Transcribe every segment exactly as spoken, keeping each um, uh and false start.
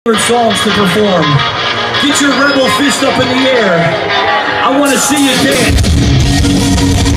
songs to perform. Get your rebel fist up in the air. I want to see you dance.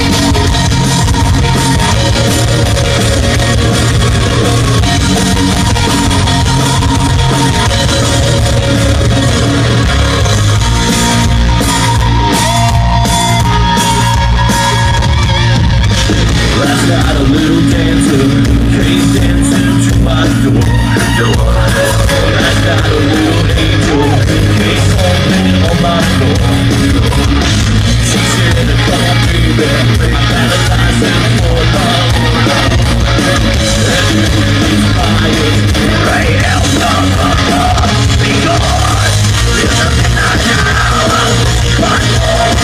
Last night a little dancer came dancing to my door. Last night a little angel came home on my floor. She said, come on baby, I'm baptized in for love. And you inspired, right out of the love. Because it's a midnight hour, my love,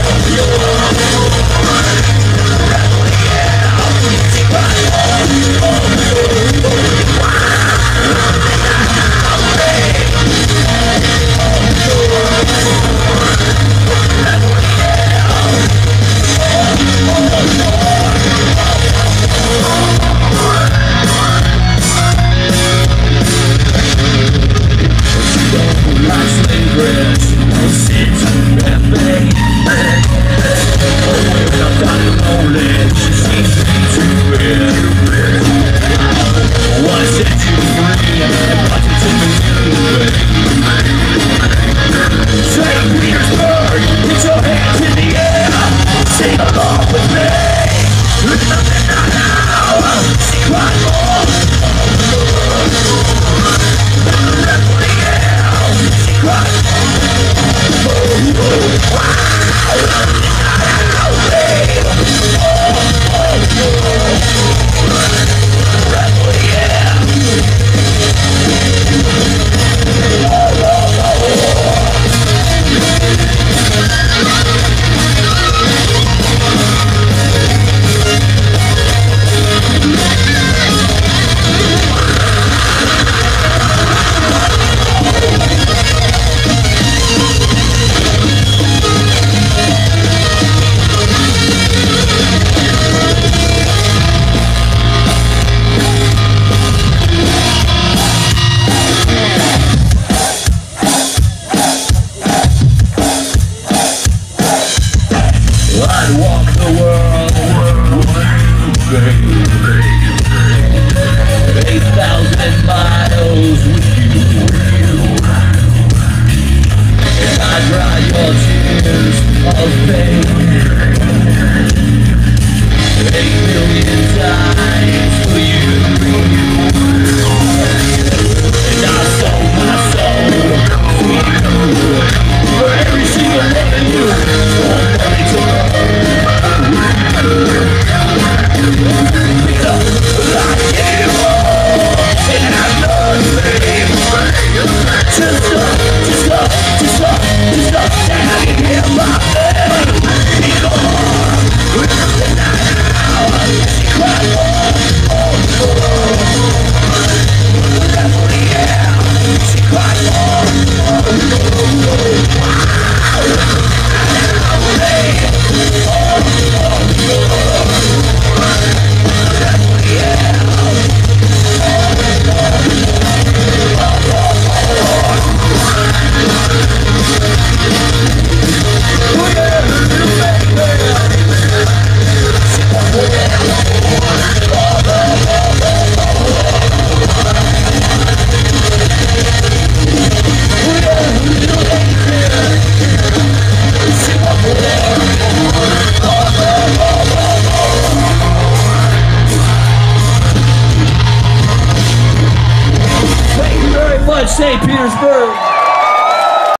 I'd walk the world, eight thousand miles with you, and I'd dry your tears of pain, eight million times for you, and I sold my soul for you, for every single one of you, for money to Saint Petersburg.